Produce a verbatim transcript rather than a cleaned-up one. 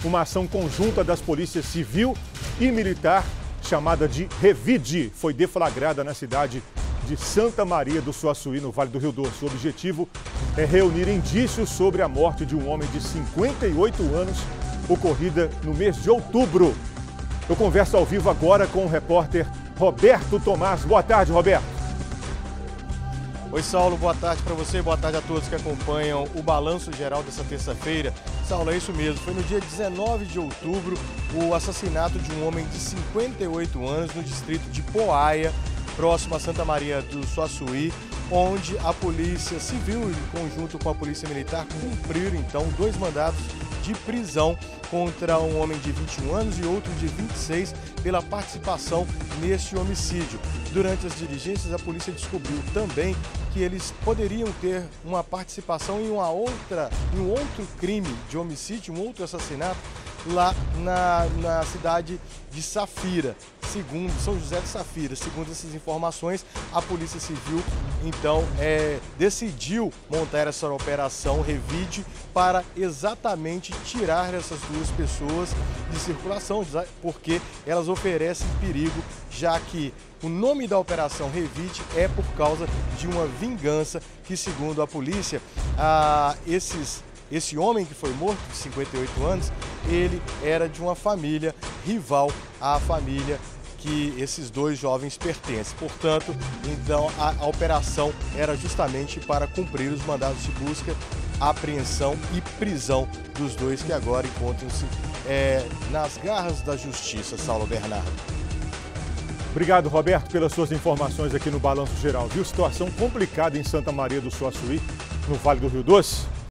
uma ação conjunta das polícias civil e militar, chamada de Revide, foi deflagrada na cidade de Santa Maria do Suaçuí, no Vale do Rio Doce. O objetivo é reunir indícios sobre a morte de um homem de cinquenta e oito anos, ocorrida no mês de outubro. Eu converso ao vivo agora com o repórter Roberto Tomás. Boa tarde, Roberto. Oi, Saulo, boa tarde para você, boa tarde a todos que acompanham o Balanço Geral dessa terça-feira. Saulo, é isso mesmo, foi no dia dezenove de outubro o assassinato de um homem de cinquenta e oito anos no distrito de Poaia, próximo a Santa Maria do Suaçuí, onde a Polícia Civil, em conjunto com a Polícia Militar, cumpriram então dois mandados de prisão contra um homem de vinte e um anos e outro de vinte e seis pela participação neste homicídio. Durante as diligências, a polícia descobriu também que eles poderiam ter uma participação em uma outra, em um outro crime de homicídio, um outro assassinato lá na, na cidade de Safira, segundo São José de Safira. Segundo essas informações, a Polícia Civil então é, decidiu montar essa operação Revide para exatamente tirar essas duas pessoas de circulação, porque elas oferecem perigo, já que o nome da operação Revide é por causa de uma vingança que, segundo a polícia, ah, esses Esse homem que foi morto, de cinquenta e oito anos, ele era de uma família rival à família que esses dois jovens pertencem. Portanto, então a, a operação era justamente para cumprir os mandados de busca, apreensão e prisão dos dois que agora encontram-se é, nas garras da justiça, Saulo Bernardo. Obrigado, Roberto, pelas suas informações aqui no Balanço Geral. Viu? Situação complicada em Santa Maria do Suaçuí, no Vale do Rio Doce.